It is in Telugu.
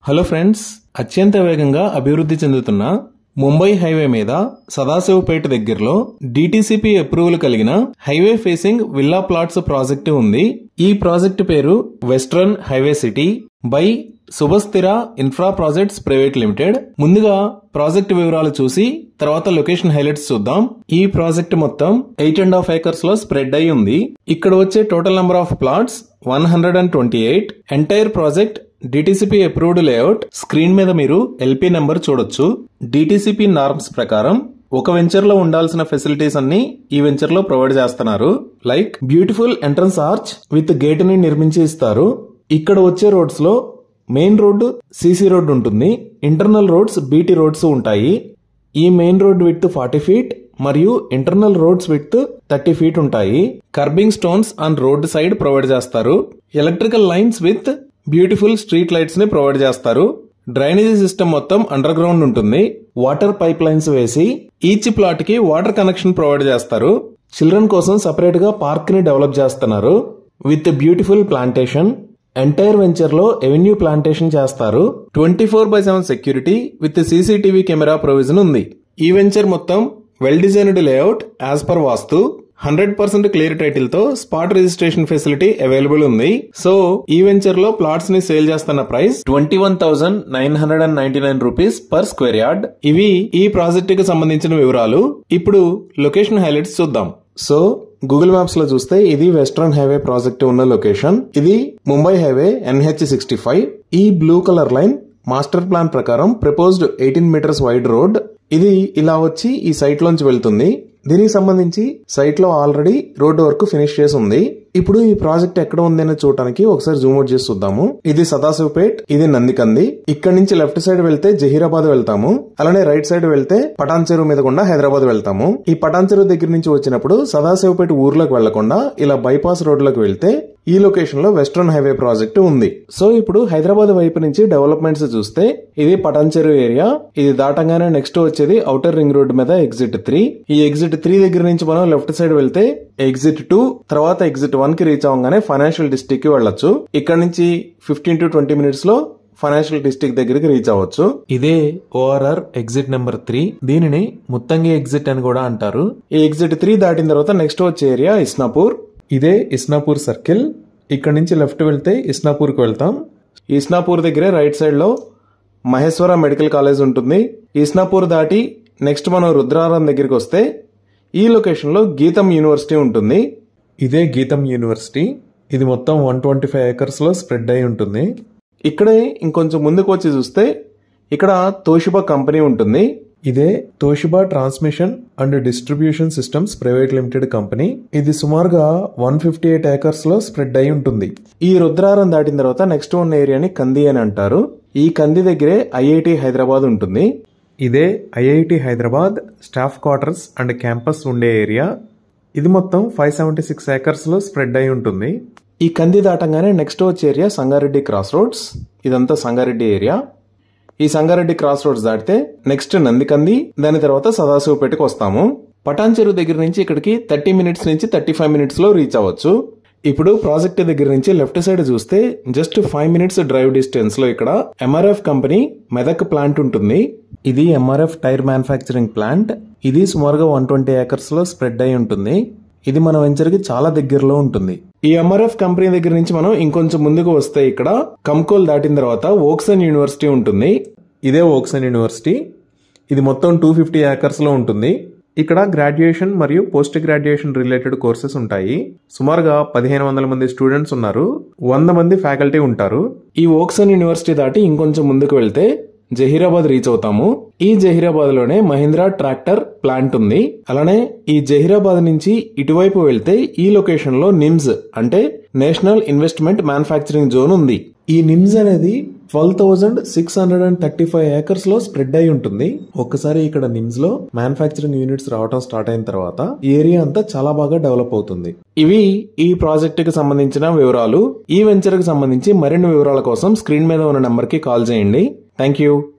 హలో ఫ్రెండ్స్, అత్యంత వేగంగా అభివృద్ధి చెందుతున్న ముంబై హైవే మీద సదాశివపేట దగ్గరలో డిటిసిపి అప్రూవల్ కలిగిన highway facing villa plots project ఉంది. ఈ ప్రాజెక్టు పేరు western highway city by Subhasthira infra projects private limited. ముందుగా ప్రాజెక్ట్ వివరాలు చూసి తర్వాత లొకేషన్ హైలైట్స్ చూద్దాం. ఈ ప్రాజెక్ట్ మొత్తం 8.5 acres లో స్ప్రెడ్ అయి ఉంది. ఇక్కడ వచ్చే total number of plots 128. Entire project DTCP approved layout. Screen మీద మీరు ఎల్పీ నెంబర్ చూడొచ్చు. డిటిసిపి నార్మ్స్ ప్రకారం ఒక వెంచర్ లో ఉండాల్సిన ఫెసిలిటీస్ అన్ని ఈ వెంచర్ లో ప్రొవైడ్ చేస్తున్నారు. Like beautiful entrance arch with gate ని నిర్మించి ఇస్తారు. ఇక్కడ వచ్చే రోడ్స్ లో మెయిన్ రోడ్డు సిసి రోడ్ ఉంటుంది. ఇంటర్నల్ రోడ్స్ బీటీ రోడ్స్ ఉంటాయి. ఈ మెయిన్ రోడ్ విడ్త్ 40 feet మరియు ఇంటర్నల్ రోడ్స్ విడ్త్ 30 feet ఉంటాయి. Curbing stones on road side provide చేస్తారు. Electrical lines with beautiful street lights ని ప్రొవైడ్ చేస్తారు. డ్రైనేజీ సిస్టమ్ మొత్తం అండర్ గ్రౌండ్ ఉంటుంది. వాటర్ పైప్ లైన్స్ వేసి ఈచ్ ప్లాట్ కి వాటర్ కనెక్షన్ ప్రొవైడ్ చేస్తారు. చిల్డ్రన్ కోసం సెపరేట్ గా పార్క్ ని డెవలప్ చేస్తున్నారు with beautiful plantation. Entire venture లో ఎవెన్యూ ప్లాంటేషన్ చేస్తారు. 24/7 security with CCTV camera provision ఉంది. ఈ వెంచర్ మొత్తం well designed layout as per vastu. 100% clear title తో స్పాట్ రిజిస్ట్రేషన్ ఫెసిలిటీ అవైలబుల్ ఉంది. సో ఈ వెంచర్ లో ప్లాట్స్ ని సేల్ చేస్తున్న price 21,999 rupees per square yard. ఇవి ఈ ప్రాజెక్ట్ కి సంబంధించిన వివరాలు. ఇప్పుడు లొకేషన్ హైలైట్స్ చూద్దాం. సో గూగుల్ మ్యాప్స్ లో చూస్తే ఇది వెస్టర్న్ హైవే ప్రాజెక్ట్ ఉన్న లొకేషన్. ఇది ముంబై హైవే NH65. ఈ blue colour line master plan ప్రకారం ప్రపోజ్డ్ 18 meters వైడ్ రోడ్. ఇది ఇలా వచ్చి ఈ సైట్ లోంచి వెళ్తుంది. దీనికి సంబంధించి సైట్ లో ఆల్రెడీ రోడ్ వర్క్ ఫినిష్ చేసి ఉంది. ఇప్పుడు ఈ ప్రాజెక్ట్ ఎక్కడ ఉంది అని చూడడానికి ఒకసారి జూమ్ అవుట్ చేసి చూద్దాము. ఇది సదాశివపేట్, ఇది నందికంది. ఇక్కడ నుంచి లెఫ్ట్ సైడ్ వెళ్తే జహీరాబాద్ వెళ్తాము. అలానే రైట్ సైడ్ వెళ్తే పటాన్ చెరువు మీద గుండా హైదరాబాద్ వెళ్తాము. ఈ పటాన్ చెరువు దగ్గర నుంచి వచ్చినప్పుడు సదాశివపేట ఊర్లోకి వెళ్లకుండా ఇలా బైపాస్ రోడ్ లోకి వెళ్తే ఈ లొకేషన్ లో వెస్టర్న్ హైవే ప్రాజెక్ట్ ఉంది. సో ఇప్పుడు హైదరాబాద్ వైపు నుంచి డెవలప్మెంట్స్ చూస్తే ఇది పటాన్ చెరువు ఏరియా. ఇది దాటంగానే నెక్స్ట్ వచ్చేది ఔటర్ రింగ్ రోడ్ మీద ఎగ్జిట్ 3. ఈ ఎగ్జిట్ 3 దగ్గర నుంచి మనం లెఫ్ట్ సైడ్ వెళ్తే ఎగ్జిట్ 2, తర్వాత ఎగ్జిట్ 1 కి రీచ్ అవ్వగానే ఫైనాన్షియల్ డిస్ట్రిక్ట్ కి వెళ్ళొచ్చు. ఇక్కడ నుంచి 15 to 20 minutes లో ఫైనాన్షియల్ డిస్ట్రిక్ట్ దగ్గరికి రీచ్ అవ్వచ్చు. ఇదే ORR ఎగ్జిట్ నెంబర్ 3. దీనిని ముత్తంగి ఎగ్జిట్ అని కూడా అంటారు. ఈ ఎగ్జిట్ 3 దాటిన తర్వాత నెక్స్ట్ వచ్చే ఏరియా ఇస్నాపూర్. ఇదే ఇస్నాపూర్ సర్కిల్. ఇక్కడ నుంచి లెఫ్ట్ వెళ్తే ఇస్నాపూర్ కు వెళ్తాం. ఇస్నాపూర్ దగ్గరే రైట్ సైడ్ లో మహేశ్వర మెడికల్ కాలేజ్ ఉంటుంది. ఇస్నాపూర్ దాటి నెక్స్ట్ మనం రుద్రారం దగ్గరికి వస్తే ఈ లొకేషన్ లో గీతం యూనివర్సిటీ ఉంటుంది. ఇదే గీతం యూనివర్సిటీ. ఇది మొత్తం 125 acres లో స్ప్రెడ్ అయి ఉంటుంది. ఇక్కడే ఇంకొంచెం ముందుకు వచ్చి చూస్తే ఇక్కడ తోషిబా కంపెనీ ఉంటుంది. ఇదే Toshiba transmission and distribution systems private limited company. ఇది సుమారుగా 158 acres లో స్ప్రెడ్ అయి ఉంటుంది. ఈ రుద్రారం దాటిన తర్వాత నెక్స్ట్ ఉన్న ఏరియాని కంది అని అంటారు. ఈ కంది దగ్గరే IIT హైదరాబాద్ ఉంటుంది. ఇదే IIT Hyderabad staff quarters and campus ఉండే ఏరియా. ఇది మొత్తం 576 acres లో స్ప్రెడ్ అయి ఉంటుంది. ఈ కంది దాటంగానే నెక్స్ట్ వచ్చే ఏరియా సంగారెడ్డి క్రాస్ రోడ్స్. ఇదంతా సంగారెడ్డి ఏరియా. ఈ సంగారెడ్డి క్రాస్ రోడ్స్ దాటితే నెక్స్ట్ నందికంది, దాని తర్వాత సదాశివపేటకు వస్తాము. పటాన్ చెరువు దగ్గర నుంచి ఇక్కడికి 30 minutes నుంచి 35 minutes లో రీచ్ అవ్వచ్చు. ఇప్పుడు ప్రాజెక్ట్ దగ్గర నుంచి లెఫ్ట్ సైడ్ చూస్తే జస్ట్ 5 minutes డ్రైవ్ డిస్టెన్స్ లో ఇక్కడ MRF కంపెనీ మెదక్ ప్లాంట్ ఉంటుంది. ఇది MRF టైర్ మ్యానుఫ్యాక్చరింగ్ ప్లాంట్. ఇది సుమారుగా 120 acres లో స్ప్రెడ్ అయి ఉంటుంది. ఇది మన వెంచర్ కి చాలా దగ్గరలో ఉంటుంది. ఈ MRF కంపెనీ దగ్గర నుంచి మనం ఇంకొంచెం ముందుకు వస్తే ఇక్కడ కంకోల్ దాటిన తర్వాత ఓక్సన్ యూనివర్సిటీ ఉంటుంది. ఇదే ఓక్సన్ యూనివర్సిటీ. ఇది మొత్తం 250 acres లో ఉంటుంది. ఇక్కడ గ్రాడ్యుయేషన్ మరియు పోస్ట్ గ్రాడ్యుయేషన్ రిలేటెడ్ కోర్సెస్ ఉంటాయి. సుమారుగా 1500 మంది స్టూడెంట్స్ ఉన్నారు. 100 మంది ఫ్యాకల్టీ ఉంటారు. ఈ ఓక్సన్ యూనివర్సిటీ దాటి ఇంకొంచెం ముందుకు వెళ్తే జహీరాబాద్ రీచ్ అవుతాము. ఈ జహీరాబాద్ లోనే మహీంద్రా ట్రాక్టర్ ప్లాంట్ ఉంది. అలానే ఈ జహీరాబాద్ నుంచి ఇటువైపు వెళ్తే ఈ లొకేషన్ లో నిమ్స్ అంటే నేషనల్ ఇన్వెస్ట్మెంట్ మ్యానుఫ్యాక్చరింగ్ జోన్ ఉంది. ఈ నిమ్స్ అనేది 12,635 acres లో స్ప్రెడ్ అయి ఉంటుంది. ఒక్కసారి ఇక్కడ నిమ్స్ లో మ్యానుఫ్యాక్చరింగ్ యూనిట్స్ రావడం స్టార్ట్ అయిన తర్వాత ఈ ఏరియా అంతా చాలా బాగా డెవలప్ అవుతుంది. ఇవి ఈ ప్రాజెక్ట్ కి సంబంధించిన వివరాలు. ఈ వెంచర్ కి సంబంధించి మరిన్ని వివరాల కోసం స్క్రీన్ మీద ఉన్న నెంబర్ కి కాల్ చేయండి. Thank you.